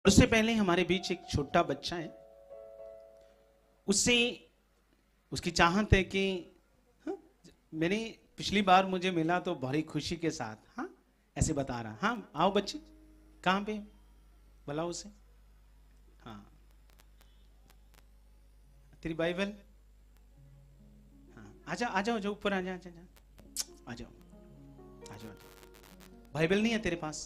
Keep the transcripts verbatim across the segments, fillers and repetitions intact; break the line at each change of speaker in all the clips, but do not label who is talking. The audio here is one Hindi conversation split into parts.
उससे पहले हमारे बीच एक छोटा बच्चा है, उससे उसकी चाहत है कि हाँ, मैंने पिछली बार मुझे मिला तो बड़ी खुशी के साथ हाँ ऐसे बता रहा, हाँ आओ बच्चे, कहाँ पे बुलाओ उसे, हाँ तेरी बाइबल, हाँ आजा आजा जो ऊपर आजा आजा आ जाओ आ जाओ। बाइबल नहीं है तेरे पास?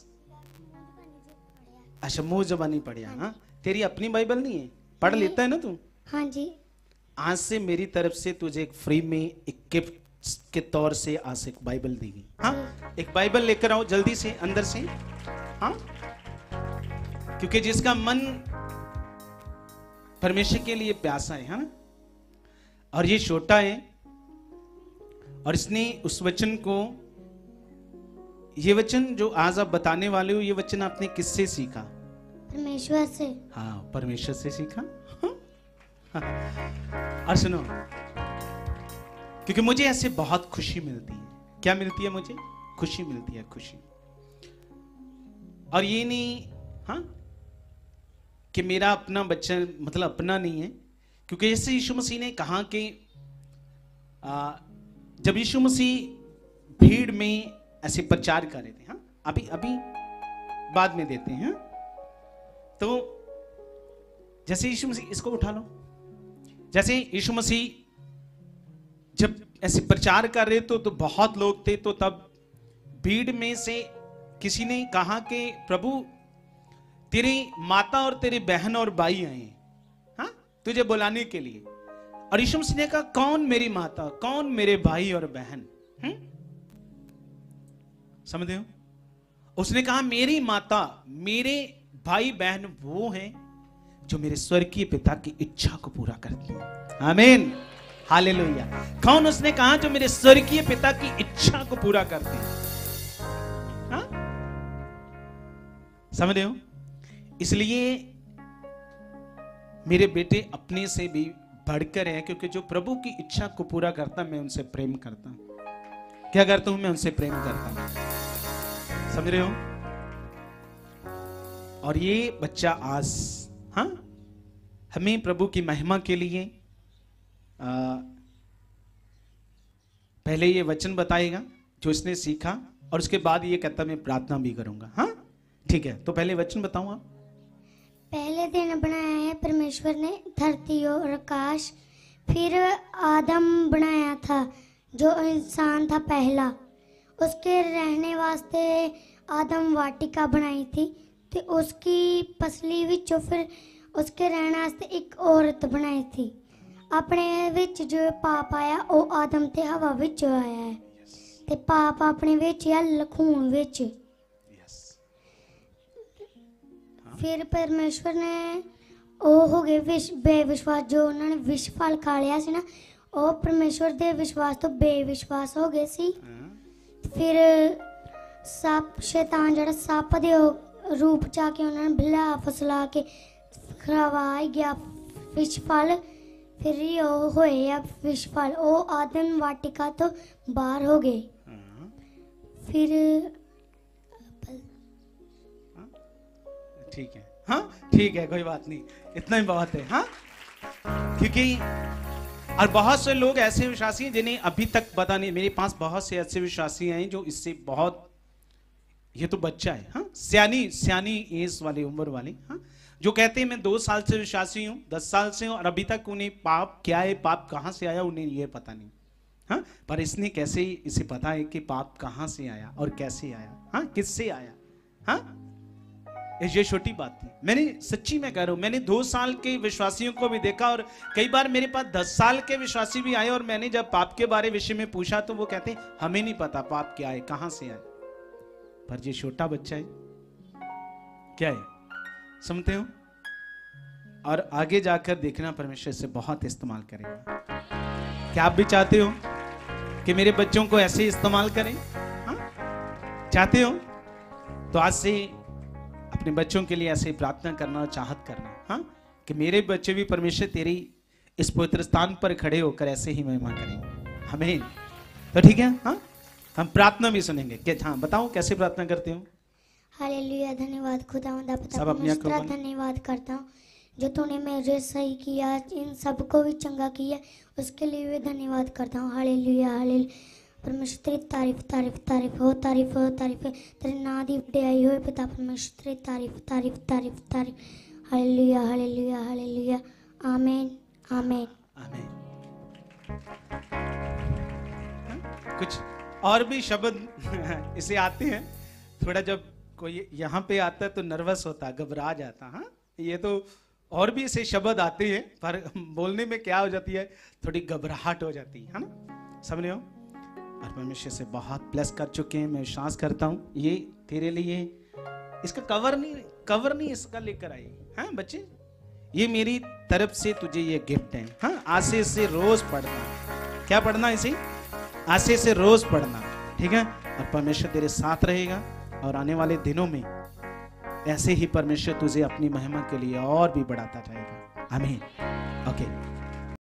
अच्छा मुंह जबानी पढ़िया। हाँ तेरी अपनी बाइबल नहीं है? पढ़ लेता है ना तू?
हाँ जी।
आज से मेरी तरफ से तुझे एक फ्री में एक गिफ्ट के तौर से आज से एक बाइबल देगी। हाँ एक बाइबल लेकर आओ जल्दी से अंदर से। हाँ क्योंकि जिसका मन परमेश्वर के लिए प्यासा है, है ना, और ये छोटा है और इसने उस वचन को, ये वचन जो आज आप बताने वाले हो, ये वचन आपने किससे सीखा?
परमेश्वर से।
हाँ परमेश्वर से सीखा। और सुनो, क्योंकि मुझे ऐसे बहुत खुशी मिलती है। क्या मिलती है मुझे? खुशी मिलती है, खुशी। और ये नहीं हाँ कि मेरा अपना बच्चा, मतलब अपना नहीं है, क्योंकि जैसे यीशु मसीह ने कहा कि आ, जब यीशु मसीह भीड़ में ऐसे प्रचार कर रहे थे, हाँ अभी अभी बाद में देते हैं, तो जैसे यीशु मसीह, इसको उठा लो, जैसे यीशु मसीह जब ऐसे प्रचार कर रहे तो तो बहुत लोग थे, तो तब भीड़ में से किसी ने कहा कि प्रभु तेरी माता और तेरी बहन और भाई आए हाँ तुझे बुलाने के लिए। और यीशु मसीह ने कहा कौन मेरी माता, कौन मेरे भाई और बहन? हम्म समझते हो? उसने कहा मेरी माता मेरे भाई बहन वो हैं जो मेरे स्वर्गीय पिता की इच्छा को पूरा करते हैं। आमीन, हालेलुया। कौन? उसने कहा जो मेरे स्वर्गीय पिता की इच्छा को पूरा करते हैं। हाँ? समझ रहे हो? इसलिए मेरे बेटे अपने से भी बढ़कर हैं, क्योंकि जो प्रभु की इच्छा को पूरा करता मैं उनसे प्रेम करता हूं। क्या करता हूं? मैं उनसे प्रेम करता हूं। समझ रहे हो? और ये बच्चा आज हाँ हमें प्रभु की महिमा के लिए आ, पहले ये वचन बताएगा जो इसने सीखा, और उसके बाद ये कहता मैं प्रार्थना भी करूंगा। हाँ ठीक है, तो पहले वचन बताऊं आप।
पहले दिन बनाया है परमेश्वर ने धरती और आकाश, फिर आदम बनाया था जो इंसान था पहला, उसके रहने वास्ते आदम वाटिका बनाई थी, तो उसकी पसली विचों फिर उसके रहने वास्ते एक औरत बनाई थी। अपने विच जो पाप आया वो आदम ते हवा विच आया है, ते पाप अपने विच या लखून विच। फिर परमेश्वर ने वो हो गए विश बेविश्वास, जो उन्होंने विष फल खा लिया सी ना, वो परमेश्वर दे विश्वास तो बेविश्वास हो गए सी। फिर सप शैतान जड़ा सप दे रूप च आके उन्होंने भला फसला के खवाई गया विष फल, फिर वो होए अब विष फल, वो आदम वाटिका तो बाहर हो गए। फिर
ठीक है, हाँ ठीक है, कोई बात नहीं, इतना ही बहुत है। हाँ क्योंकि और बहुत से लोग ऐसे विश्वासी हैं जिन्हें अभी तक पता नहीं। मेरे पास बहुत से ऐसे विश्वासी हैं जो इससे बहुत, ये तो बच्चा है हाँ सियानी सियानी एज वाले उम्र वाले हाँ जो कहते हैं मैं दो साल से विश्वासी हूँ, दस साल से हूँ, और अभी तक उन्हें पाप क्या है, पाप कहाँ से आया उन्हें ये पता नहीं। हाँ पर इसने कैसे इसे पता है कि पाप कहाँ से आया और कैसे आया, हाँ किससे आया। हाँ ये छोटी बात थी। मैंने सच्ची में कह रहा हूं, मैंने दो साल के विश्वासियों को भी देखा, और कई बार मेरे पास दस साल के विश्वासी भी आए, और मैंने जब पाप के बारे विषय में पूछा तो वो कहते हैं हमें नहीं पता पाप क्या है, कहां से आए। पर ये छोटा बच्चा है, क्या है, समझते हो? और आगे जाकर देखना परमेश्वर से बहुत इस्तेमाल करेगा। क्या आप भी चाहते हो कि मेरे बच्चों को ऐसे इस्तेमाल करें? हाँ चाहते हो? तो आज से अपने बच्चों के लिए ऐसे प्रार्थना करना, चाहत करना हाँ कि मेरे बच्चे भी परमेश्वर तेरी इस पवित्र स्थान पर खड़े होकर ऐसे ही महिमा करें। हमें तो ठीक है हाँ हम प्रार्थना भी सुनेंगे। क्या हाँ बताओ कैसे प्रार्थना करते हो?
हालेलुया, धन्यवाद खुदावंद पिता
सब अपनी आंखों
परमेश्वर,
बंद।
धन्यवाद करता हूँ जो तूने मेरे सही किया, इन सबको भी चंगा किया, उसके लिए भी धन्यवाद करता हूँ। हालेलुया हालेलुया परमेश्वर, तेरी तारीफ तारीफ तारीफ हो, तारीफ हो, तारीफ हो, तेरे नाम दी वड्याई हो पिता परमेश्वर, तेरी तारीफ तारीफ तारीफ तारीफ। हालेलुया हालेलुया हालेलुया, आमीन आमीन
आमीन। कुछ और भी शब्द इसे आते हैं। थोड़ा जब कोई यहाँ पे आता है तो नर्वस होता, घबरा जाता। हाँ, ये तो और भी ऐसे शब्द आते हैं पर बोलने में क्या हो जाती है, थोड़ी घबराहट हो जाती है ना, समझ हो। और परमेश्वर से बहुत ब्लेस कर चुके हैं, मैं विश्वास करता हूँ। ये तेरे लिए इसका कवर नहीं कवर नहीं इसका लेकर आई। हाँ बच्चे, ये मेरी तरफ से तुझे ये गिफ्ट है। हाँ, आज से इसे रोज पढ़ना। क्या पढ़ना इसे? आज से इसे रोज पढ़ना, ठीक है। और परमेश्वर तेरे साथ रहेगा और आने वाले दिनों में ऐसे ही परमेश्वर तुझे अपनी महिमा के लिए और भी बढ़ाता जाएगा। आमीन। ओके।